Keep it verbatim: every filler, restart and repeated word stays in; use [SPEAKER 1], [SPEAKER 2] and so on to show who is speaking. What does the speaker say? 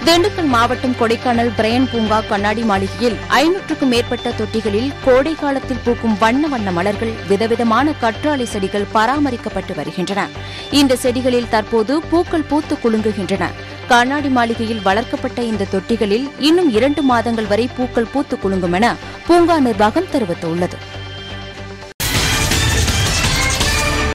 [SPEAKER 1] திண்டுக்கல் மாவட்டம் கொடைக்கானல் பிரையன் பூங்கா கண்ணாடி மாளிகையில் ஐநூற்றுக்கும் மேற்பட்ட தொட்டிகளில் கோடை காலத்தில் பூக்கும் வண்ண வண்ண மலர்கள், விதவிதமான கற்றாழை செடிகள் பராமரிக்கப்பட்டு வருகின்றன. இந்த செடிகளில் தற்போது பூக்கள் பூத்து குலுங்குகின்றன. கண்ணாடி மாளிகையில் வளர்க்கப்பட்ட இந்த தொட்டிகளில் இன்னும் இரண்டு மாதங்கள் வரை பூக்கள் பூத்து குலுங்கும் என பூங்கா நிர்வாகம் தெரிவித்துள்ளது.